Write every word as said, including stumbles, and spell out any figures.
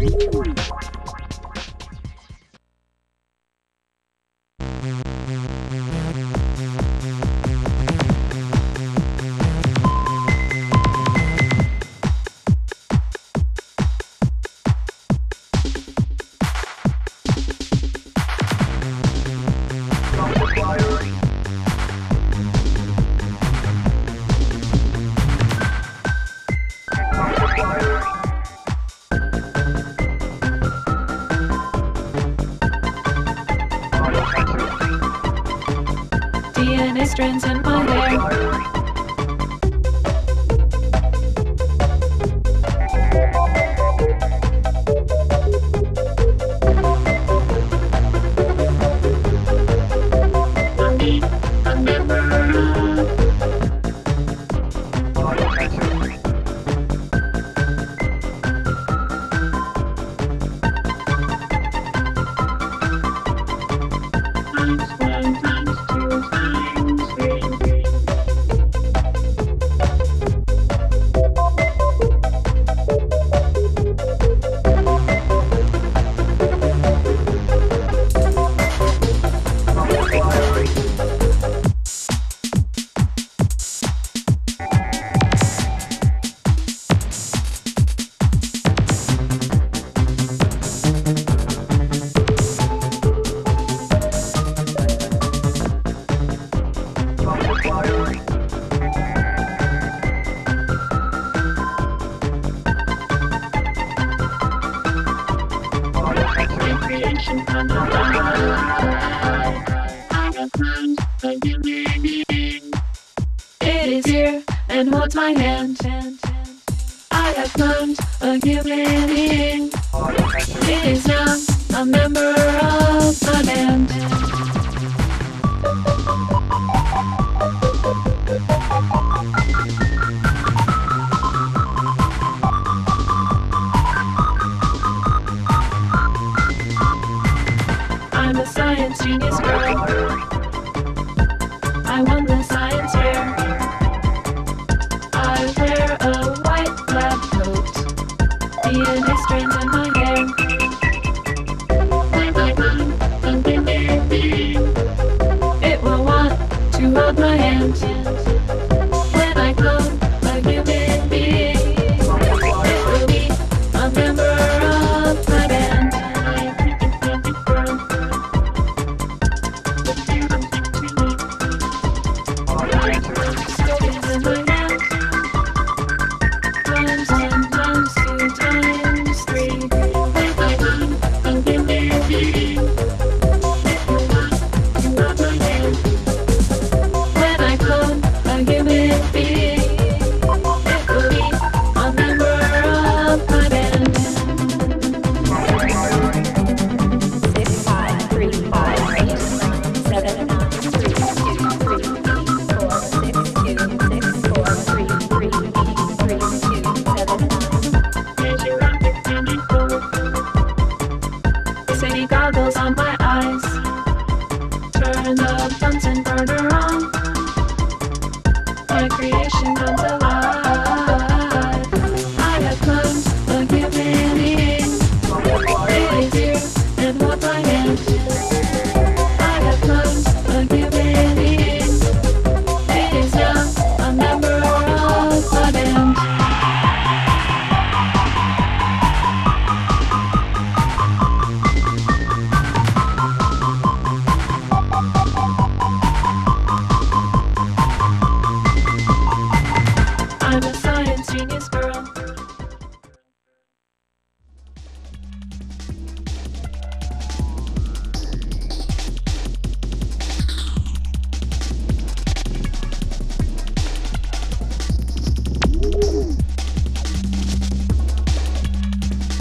D N A strands in my hair. It is here and holds my hand. I have found a human being. It is now a member of my band. I'm a science genius girl. I won the science fair. I wear a white lab coat. D N A strands in my hair. It will want to hold my hand.